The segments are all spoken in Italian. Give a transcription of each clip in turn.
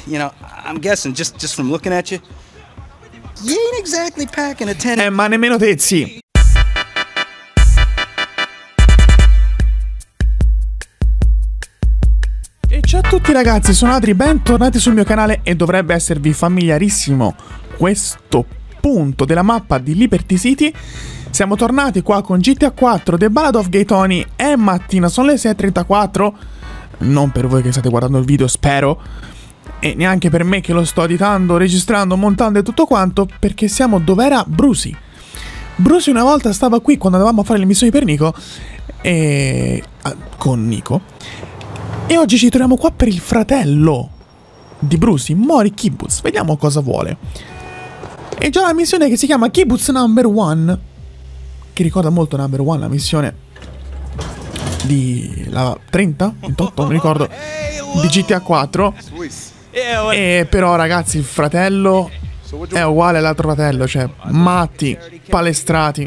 you know, I'm guessing just from looking at you, you ain't exactly packing a 10. Ma nemmeno te, sì. E ciao a tutti ragazzi, sono Adri, bentornati sul mio canale e dovrebbe esservi familiarissimo questo punto della mappa di Liberty City. Siamo tornati qua con GTA 4 The Ballad of Gay Tony. È mattina, sono le 6:34. Non per voi che state guardando il video, spero. E neanche per me che lo sto editando, registrando, montando e tutto quanto, perché siamo dove era Brucey. Brucey una volta stava qui quando andavamo a fare le missioni per Nico con Nico. E oggi ci troviamo qua per il fratello di Brucey, Mori Kibbutz. Vediamo cosa vuole. E già la missione che si chiama Kibbutz Number 1, che ricorda molto Number 1, la missione di la 30, 28, non ricordo, di GTA 4. E però ragazzi, il fratello è uguale all'altro fratello, cioè matti, palestrati.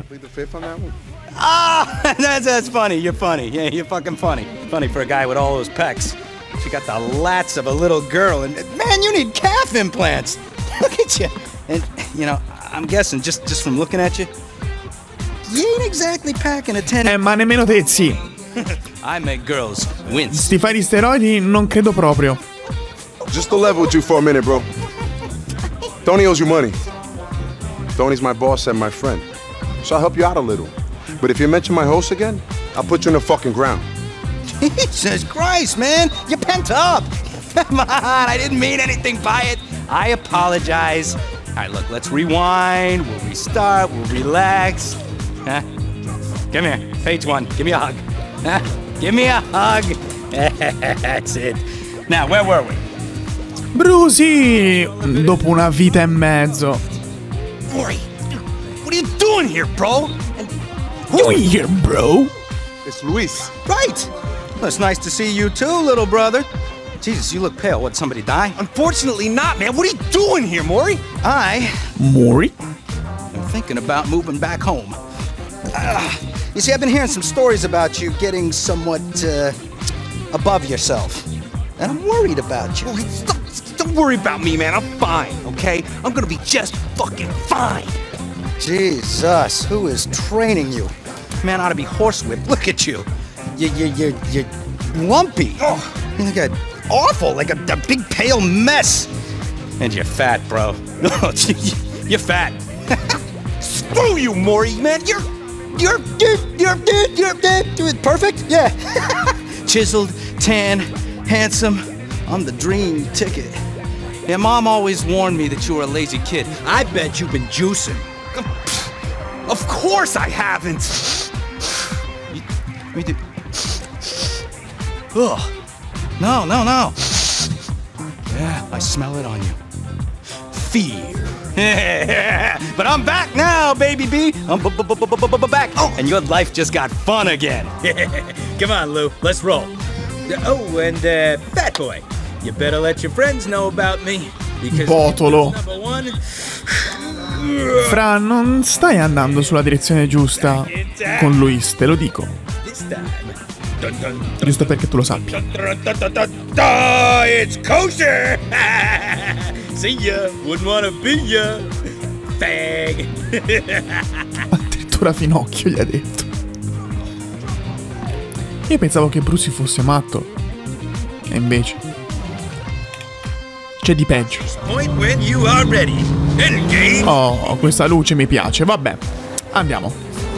Ah, that's funny. You're funny. Yeah, you're fucking funny. Funny for a guy with all those pecs. She got the lats of a little girl, and man, you need calf implants. Look at you. And you know, I'm guessing just from looking at you, you ain't exactly packing a 10. Ma nemmeno te, sì. I make girls wince. Sti fai di steroidi non credo proprio. Just to level with you for a minute, bro. Tony owes you money. Tony's my boss and my friend, so I'll help you out a little. But if you mention my host again, I'll put you in the fucking ground. Jesus Christ, man! You're pent up! Come on, I didn't mean anything by it. I apologize. All right, look, let's rewind, we'll restart, we'll relax. Huh? Come here, page 1, give me a hug. Huh? Give me a hug. That's it. Now, where were we? Brucey! Dopo una vita e mezzo. Mori, what are you doing here, bro? You here, bro? It's Luis. Right. Well, it's nice to see you too, little brother. Jesus, you look pale. What, somebody die? Unfortunately not, man. What are you doing here, Mori? Mori? I'm thinking about moving back home. You see, I've been hearing some stories about you getting somewhat above yourself. And I'm worried about you. Don't worry about me, man. I'm fine, okay? I'm gonna be just fucking fine. Jesus, who is training you? Man ought to be horsewhipped. Look at you. You're lumpy. Oh. You look awful, like a big pale mess. And you're fat, bro. You're fat. Screw you, Mori, man. You're perfect. Yeah. Chiseled, tan, handsome. I'm the dream ticket. Yeah, Mom always warned me that you were a lazy kid. I bet you've been juicing. Of course I haven't. We do. Ugh. No. Yeah, I smell it on you. Fear. But I'm back now, baby B. I'm back. Oh, and your life just got fun again. Come on, Lou. Let's roll. Oh, and Fat Boy, you better let your friends know about me. Botolo. Fra, non stai andando sulla direzione giusta con Luis, te lo dico. Giusto perché tu lo sappia. It's kosher! See ya, wouldn't wanna be ya. Fag. Addirittura Finocchio gli ha detto. Io pensavo che Brucey fosse matto. E invece c'è di peggio. Oh, questa luce mi piace. Vabbè, andiamo.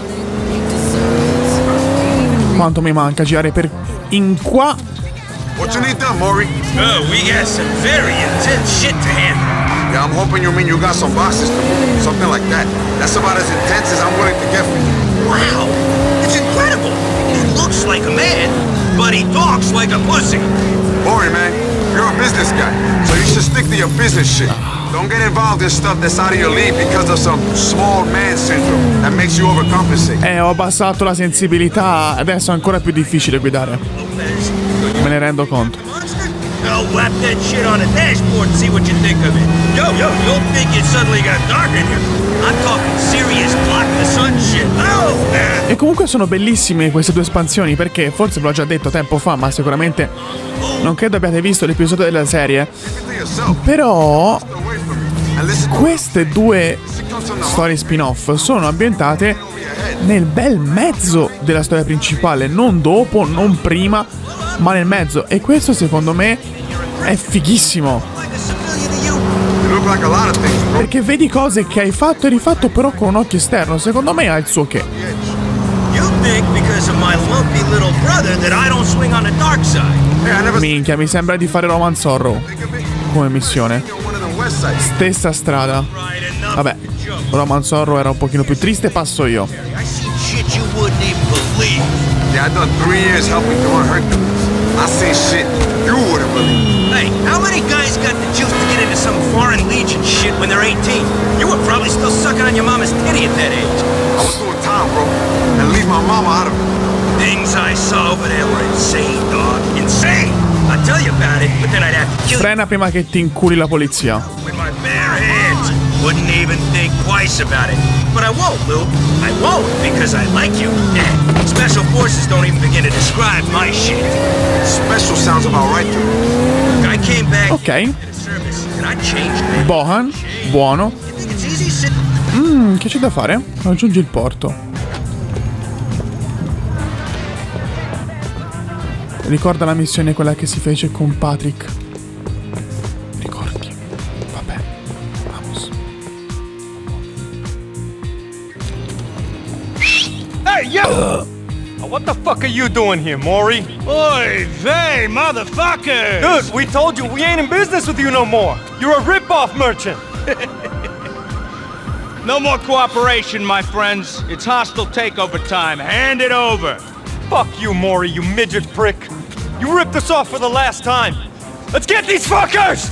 Quanto mi manca girare per in qua. What you need done, Mori? Oh, we got some very intense shit to handle. Yeah, I'm hoping you mean you got some boxes to move. Something like that. That's about as intense as I'm willing to get for you. Wow, it's incredible. He looks like a man, but he talks like a pussy. Mori, man, you're a business guy, so you should stick to your business shit. Don't get involved in stuff that's out of your league because of some small man syndrome that makes you overcompensate. Ho abbassato la sensibilità, adesso è ancora più difficile guidare. Me ne rendo conto. I'll whap that shit on the dashboard and see what you think of it. Yo, you'll think it suddenly got dark in here. I'm talking serious block the sun shit. Oh, man. E comunque sono bellissime queste due espansioni, perché forse ve l'ho già detto tempo fa, ma sicuramente non credo abbiate visto l'episodio della serie. Però queste due storie spin-off sono ambientate nel bel mezzo della storia principale, non dopo, non prima, ma nel mezzo. E questo secondo me è fighissimo, perché vedi cose che hai fatto e rifatto però con un occhio esterno. Secondo me ha il suo che. Minchia, mi sembra di fare Romance Horror come missione. Stessa strada. Vabbè, Romance Horror era un pochino più triste, passo io. Yeah, I done 3 years helping Dawn Hercules. I seen shit you wouldn't believe. Hey, how many guys got the juice to get into some foreign legion shit when they're 18? You were probably still sucking on your mama's titty at that age. I was doing time, bro, and leave my mama out of it. Things I saw over there were insane, dog. Insane! I'd tell you about it, but then I'd have to kill you Frena prima che ti inculi la polizia. with my bare hands. Wouldn't even think twice about it. But I won't, Lou. I won't, because I like you. Yeah. Special forces don't even begin to describe my shit. Special sounds about right to me. I came back Ok, to the service, and I changed, man. Bohan, buono. You think it's easy sit... Che c'è da fare? Raggiungi il porto. Ricorda la missione, quella che si fece con Patrick. Ricordi? Vabbè, vamos. Hey, yo! What the fuck are you doing here, Maury? Oy vey, motherfucker! Dude, we told you we ain't in business with you no more. You're a rip-off merchant. No more cooperation, my friends. It's hostile takeover time. Hand it over. Fuck you, Maury, you midget prick. You ripped us off for the last time. Let's get these fuckers!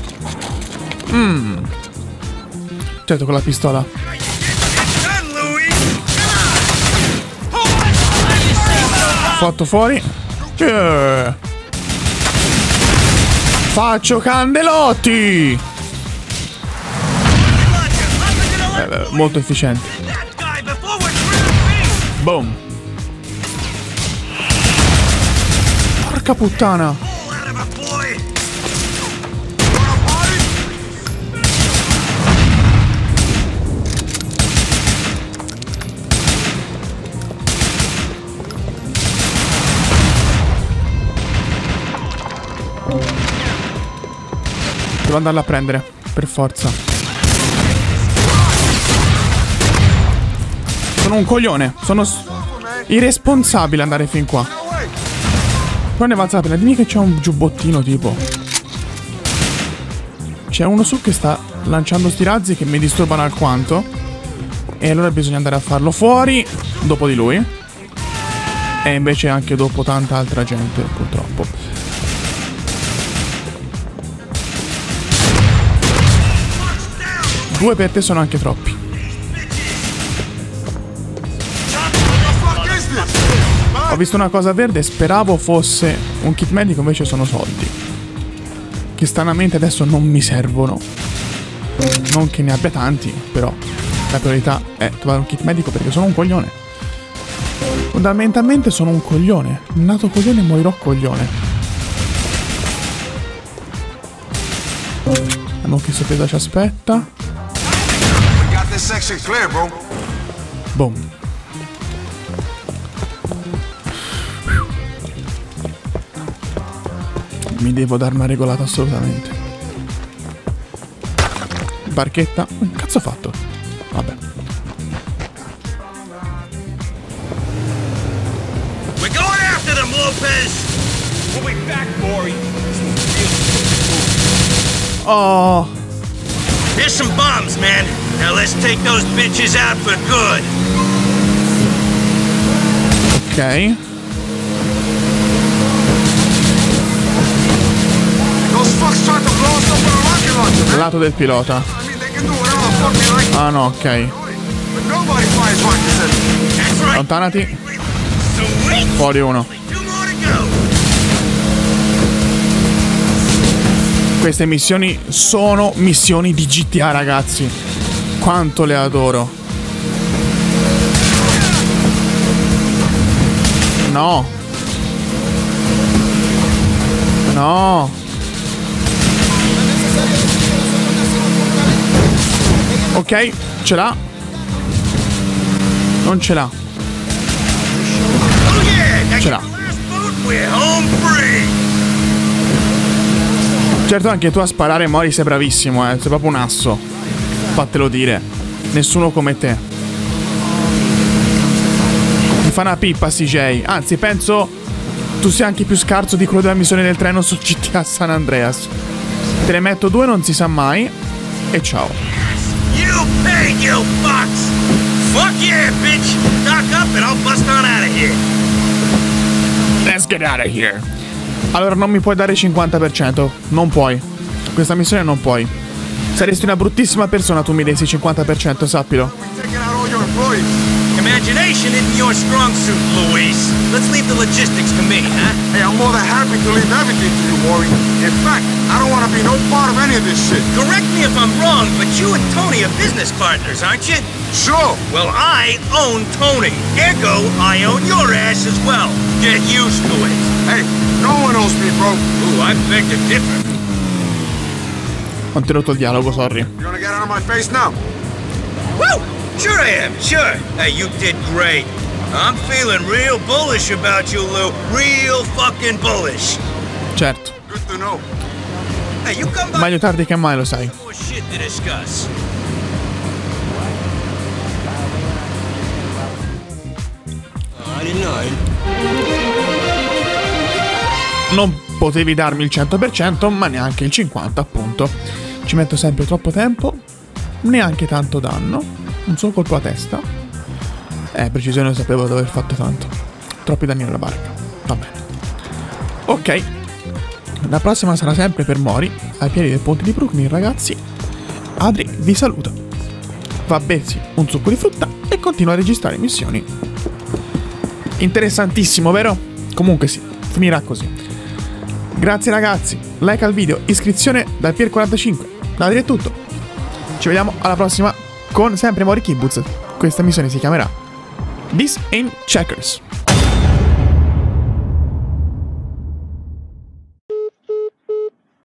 Certo, con la pistola. Fatto fuori. Faccio candelotti. Molto efficiente. Boom. Porca puttana. Devo andarla a prendere, per forza. Sono un coglione. Sono irresponsabile andare fin qua. Però ne valsa la pena. Dimmi che c'è un giubbottino tipo. C'è uno su che sta lanciando sti razzi che mi disturbano alquanto. E allora bisogna andare a farlo fuori dopo di lui. E invece anche dopo tanta altra gente, purtroppo. Due per te sono anche troppi. Ho visto una cosa verde, speravo fosse un kit medico, invece sono soldi. Che stranamente adesso non mi servono. Non che ne abbia tanti, però la priorità è trovare un kit medico perché sono un coglione. Fondamentalmente sono un coglione. Nato coglione, morirò coglione. Vediamo che sorpresa ci aspetta. Section clear, bro. Boom. Mi devo dar una regolata assolutamente. Barchetta. Che cazzo ho fatto? Vabbè. We're going after them, Lopez! We'll be back, Maury. Oh. Here's some bombs, man. Now let's take those bitches out for good. Ok. Those fucks tried to blow us up with a rocket launcher, man. Lato del pilota. I mean, they can do whatever the fuck they like. Ah no, ok. But nobody flies rockets at me. That's right. Allontanati. Sweet. Fuori uno. Two more to go. Queste missioni sono missioni di GTA, ragazzi. Quanto le adoro. No. No. Ok, ce l'ha. Non ce l'ha. Ce l'ha. Certo, anche tu a sparare Mori sei bravissimo, sei proprio un asso. Fatelo dire. Nessuno come te. Mi fa una pippa CJ. Anzi, penso tu sia anche più scarso di quello della missione del treno su GTA San Andreas. Te ne metto 2, non si sa mai. E ciao. You paid, you fox! Fuck yeah, bitch! Dock up and I'll bust on out of here. Let's get out of here. Allora non mi puoi dare il 50%. Non puoi. Questa missione non puoi. Saresti una bruttissima persona tu mi dessi il 50%, sappilo. Imagination isn't your strong suit, Luis. Let's leave the logistics to me, huh? Hey, I'm more than happy to leave everything to you, Maury. In fact, I don't want to be no part of any of this shit. Correct me if I'm wrong, but you and Tony are business partners, aren't you? Sure. Well, I own Tony. Ergo, I own your ass as well. Get used to it. Hey, no one owes me, bro. Ooh, I beg to differ. Ho interrotto il dialogo, sorry. You wanna get out of my face now? Woo! Sure I am, sure. Hey, you did great. I'm feeling real bullish about you, Lou. Real fucking bullish. Certo. Good to know. Hey, you come by. Meglio tardi che mai, lo sai. More shit to discuss. I didn't know. Non potevi darmi il 100%, ma neanche il 50%, appunto. Ci metto sempre troppo tempo, neanche tanto danno. Un solo colpo a testa. Precisione, sapevo di aver fatto tanto. Troppi danni alla barca. Va bene. Ok. La prossima sarà sempre per Mori, ai piedi del ponte di Brooklyn, ragazzi. Adri vi saluta. Va a bersi un succo di frutta e continua a registrare missioni. Interessantissimo, vero? Comunque sì, finirà così. Grazie ragazzi, like al video, iscrizione dal Pier45. Da Adri è tutto. Ci vediamo alla prossima con sempre Mori Kibbutz. Questa missione si chiamerà This Ain't Checkers.